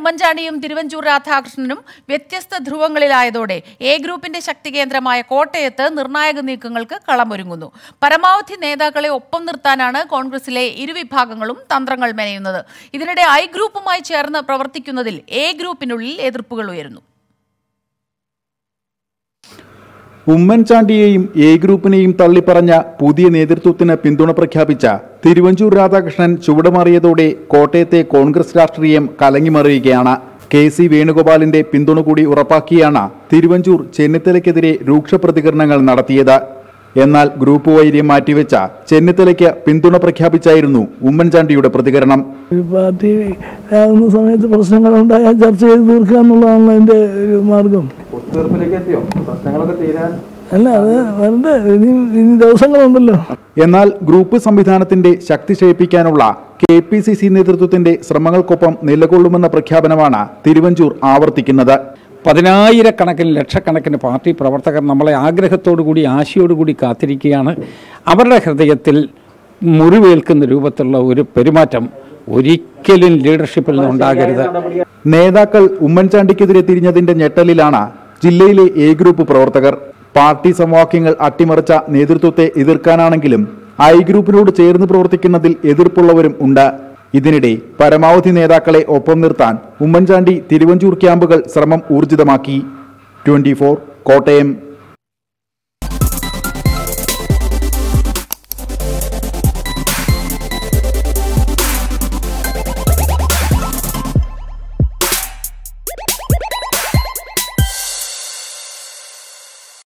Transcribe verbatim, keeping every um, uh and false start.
ഉമ്മൻചാണ്ടിയും തിരുവഞ്ചൂർ രാധാകൃഷ്ണനും വ്യത്യസ്ത ധ്രുവങ്ങളിലായതോടെ എ ഗ്രൂപ്പിന്റെ ശക്തി കേന്ദ്രമായ കോട്ടയത്ത് നിർണായക നീക്കങ്ങൾക്ക് കളമൊരുങ്ങുന്നു. പരമാവധി നേതാക്കളെ ഒപ്പം നിർത്താനാണ് കോൺഗ്രസിലെ ഇരുവിഭാഗങ്ങളും തന്ത്രങ്ങൾ മെനയുന്നത്. ഇതിനിടെ ഐ ഗ്രൂപ്പുമായി ചേർന്ന് പ്രവർത്തിക്കുന്നതിൽ എ ഗ്രൂപ്പിനുള്ളിൽ എതിർപ്പുകൾ ഉയരുന്നു. ഉമ്മൻചാണ്ടിയെയും എ ഗ്രൂപ്പിനെയും തള്ളിപ്പറഞ്ഞ പുതിയ നേതൃത്വത്തിന് പിന്തുണ പ്രഖ്യാപിച്ച തിരുവഞ്ചൂർ രാധാകൃഷ്ണൻ ചുവടുമാറിയതോടെ കോട്ടയത്തെ കോൺഗ്രസ് രാഷ്ട്രീയം കലങ്ങിമറിയുകയാണ്. കെ സി വേണുഗോപാലിന്റെ പിന്തുണ കൂടി ഉറപ്പാക്കിയാണ് തിരുവഞ്ചൂർ ചെന്നിത്തലയ്ക്കെതിരെ രൂക്ഷ പ്രതികരണങ്ങൾ നടത്തിയത്. എന്നാൽ ഗ്രൂപ്പ് വൈര്യം മാറ്റിവെച്ച ചെന്നിത്തലയ്ക്ക് പിന്തുണ പ്രഖ്യാപിച്ചായിരുന്നു ഉമ്മൻചാണ്ടിയുടെ പ്രതികരണം. പാർട്ടി ആകുന്ന സമയത്ത് പ്രശ്നങ്ങൾ ഉണ്ടായാൽ ചർച്ച ചെയ്ത് തീർക്കുക എന്നുള്ളതാണ് അതിന്റെ ഒരു മാർഗം. അല്ല, അത് വരണ്ടേ, ഇനി ഇനി ദിവസങ്ങളുണ്ടല്ലോ. എന്നാൽ ഗ്രൂപ്പ് സംവിധാനത്തിന്റെ ശക്തി ക്ഷയിപ്പിക്കാനുള്ള കെ പി സി സി നേതൃത്വത്തിന്റെ ശ്രമങ്ങൾക്കൊപ്പം നിലകൊള്ളുമെന്ന പ്രഖ്യാപനമാണ് തിരുവഞ്ചൂർ ആവർത്തിക്കുന്നത്. പതിനായിരക്കണക്കിന് ലക്ഷക്കണക്കിന് പാർട്ടി പ്രവർത്തകർ നമ്മളെ ആഗ്രഹത്തോടുകൂടി ആശയോടുകൂടി കാത്തിരിക്കുകയാണ്. അവരുടെ ഹൃദയത്തിൽ മുറിവേൽക്കുന്ന രൂപത്തിലുള്ള ഒരു പെരുമാറ്റം ഒരിക്കലും ലീഡർഷിപ്പിൽ നിന്നുണ്ടാകരുത്. നേതാക്കൾ ഉമ്മൻചാണ്ടിക്കെതിരെ തിരിഞ്ഞതിന്റെ ഞെട്ടലിലാണ് ജില്ലയിലെ എ ഗ്രൂപ്പ് പ്രവർത്തകർ. പാർട്ടി സമവാക്യങ്ങൾ അട്ടിമറിച്ച നേതൃത്വത്തെ എതിർക്കാനാണെങ്കിലും ഐ ഗ്രൂപ്പിനോട് ചേർന്ന് പ്രവർത്തിക്കുന്നതിൽ എതിർപ്പുള്ളവരും ഉണ്ട്. ഇതിനിടെ പരമാവധി നേതാക്കളെ ഒപ്പം നിർത്താൻ ഉമ്മൻചാണ്ടി തിരുവഞ്ചൂർ ക്യാമ്പുകൾ ശ്രമം ഊർജിതമാക്കി. Twenty four Kottayam.